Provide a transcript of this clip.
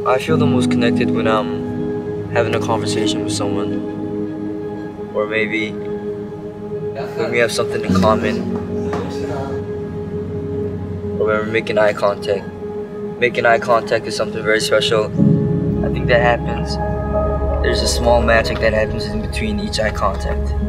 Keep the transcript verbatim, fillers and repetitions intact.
I feel the most connected when I'm having a conversation with someone, or maybe when we have something in common, or when we're making eye contact. Making eye contact is something very special. I think that happens. There's a small magic that happens in between each eye contact.